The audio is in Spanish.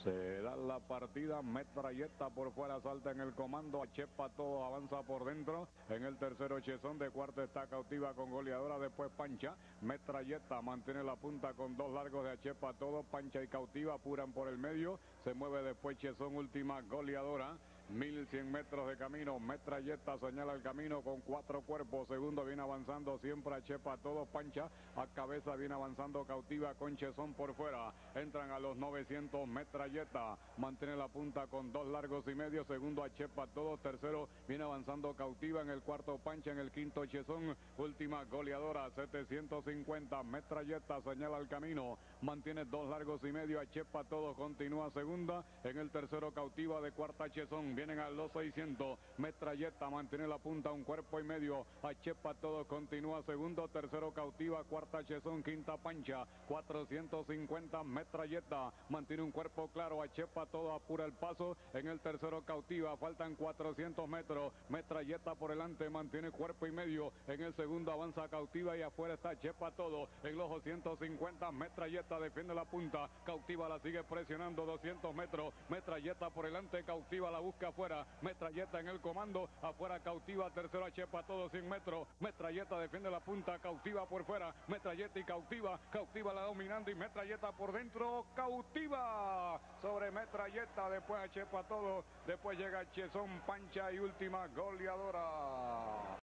Se da la partida, Metralleta por fuera, salta en el comando, Achepa todo, avanza por dentro, en el tercero Chezón, de cuarto está Cautiva con Goleadora, después Pancha, Metralleta mantiene la punta con dos largos de Achepa todo, Pancha y Cautiva apuran por el medio, se mueve después Chezón, última Goleadora. 1100 metros de camino, Metralleta señala el camino con cuatro cuerpos, segundo viene avanzando siempre Achepa todo, Pancha a cabeza viene avanzando Cautiva con Chezón por fuera, entran a los 900, Metralleta mantiene la punta con dos largos y medio, segundo Achepa todo, tercero viene avanzando Cautiva, en el cuarto Pancha, en el quinto Chezón, última Goleadora, 750, Metralleta señala el camino, mantiene dos largos y medio, Achepa todo, continúa segunda, en el tercero Cautiva, de cuarta Chezón, vienen a los 600, Metralleta mantiene la punta un cuerpo y medio, Achepa todo, continúa segundo, tercero Cautiva, cuarta Chezón, quinta Pancha, 450, Metralleta mantiene un cuerpo claro, Achepa todo, apura el paso, en el tercero Cautiva, faltan 400 metros, Metralleta por delante, mantiene cuerpo y medio, en el segundo avanza Cautiva y afuera está Achepa todo, en los 250, Metralleta defiende la punta, Cautiva la sigue presionando, 200 metros, Metralleta por delante, Cautiva la busca afuera, Metralleta en el comando, afuera Cautiva, tercero Achepa todo, 100 metros, Metralleta defiende la punta, Cautiva por fuera, Metralleta y Cautiva, Cautiva la dominando y Metralleta por dentro, Cautiva sobre Metralleta, después Achepa todo, después llega Chezón, Pancha y última Goleadora.